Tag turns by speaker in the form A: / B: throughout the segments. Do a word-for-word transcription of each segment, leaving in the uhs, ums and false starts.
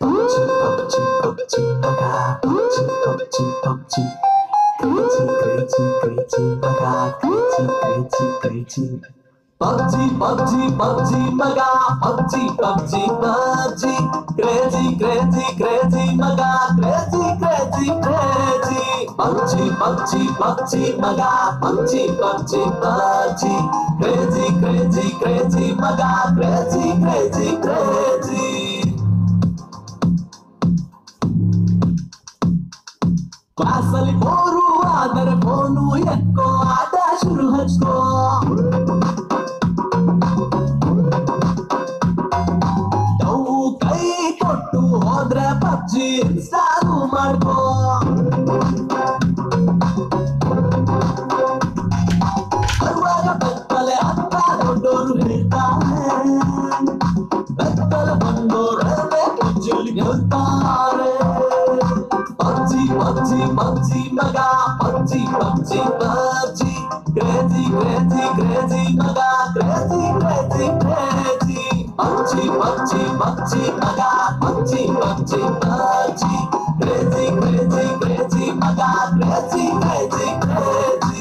A: PUBG, PUBG, PUBG, maga. PUBG, PUBG, PUBG. Crazy, crazy, crazy, maga. Crazy, crazy, crazy. PUBG, PUBG, PUBG, maga. PUBG, PUBG, PUBG. Crazy, crazy, crazy, maga. Crazy, crazy, crazy. PUBG, PUBG, PUBG, maga. PUBG, PUBG, PUBG. Crazy, crazy, crazy, maga. Crazy, crazy, crazy. ಕ್ಲಾಸಲ್ಲಿ bore ಆದರೆ phone ಎಕ್ಕೋ ಆಟ ಶುರು ಹಚ್ಕೋ ಡೌ ಕೈ ಕೊಟ್ಟು ಹೋದ್ರೆ PUBG ಇನ್ಸ್ಟಾಲು ಮಾಡ್ಕೋ ಬರುವಾಗ ಬೆತ್ತಲೆ ಅಂತ ದೊಡ್ಡೋರು ಹೇಳ್ತಾರೆ ಬೆತ್ತಲೆ ಬಂದೋರೇ ಪಬ್ಜಿಲಿ ಗೆಲ್ತಾರೆ PUBG, PUBG, PUBG, maga. PUBG, PUBG, PUBG. Crazy, crazy, crazy, maga. Crazy, crazy, crazy. PUBG, PUBG, PUBG, maga. PUBG, PUBG, PUBG. Crazy, crazy, crazy, maga. Crazy, crazy, crazy.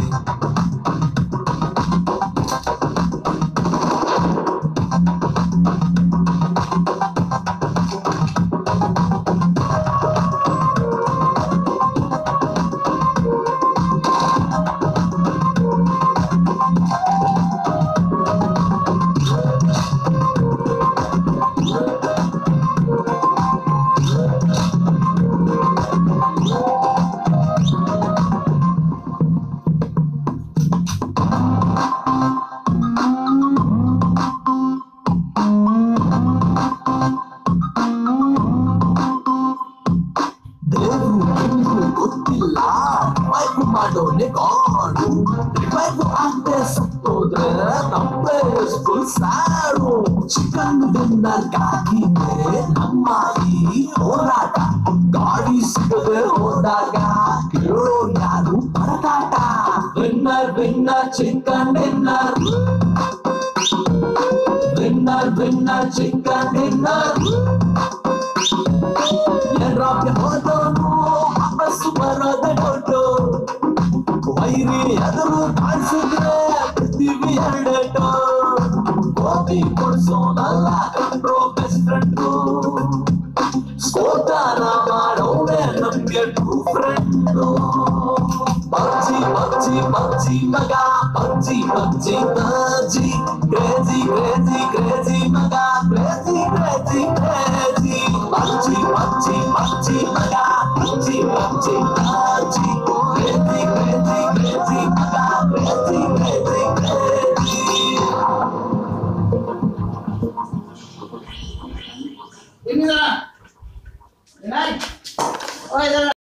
A: ಮಾಡೋನೆ ಗಾಡು ರಿವೈವ್ ಆಗದೆ ಸತ್ತೋದ್ರೆ ನಮ್ಮೇ ಫುಲ್ ಸಾಡು chicken dinner ಗಾಗಿನೇ ನಮ್ಮ ಈ ಹೋರಾಟ ಗಾಡಿ ಸಿಗದೆ ಹೋದಾಗ ಕೇಳೋ ಯಾರು ಪರದಾಟ winner winner chicken dinner winner winner chicken dinner ಎರ್ರಾಪ್ಗೆ ಹೋದೋನು ವಾಪಸ್ಸು ಬರೋದೆ ದೊಡ್ಡು ವೈರಿ ಎದುರು ಕಾಣಿಸಿದ್ರೆ ಪೃಥ್ವಿ ಎರಡೆಟು ಗೋಪಿ ಕೊಡ್ಸೋನಲ್ಲ ಕಂಡ್ರೋ ಬೆಸ್ಟ್ ಫ್ರೆಂಡು ಸ್ಕೋತಾನ ಮಾಡೋನೆ ನಮ್ಗೆ true friend PUBG, PUBG, PUBG, maga. PUBG, PUBG, PUBG. Crazy, crazy, crazy, maga. Crazy, crazy, crazy. PUBG, PUBG, PUBG, maga. PUBG, PUBG, PUBG. Crazy, crazy, crazy, maga. Crazy, crazy, crazy.
B: Ini lah. Ini. Oh, ini.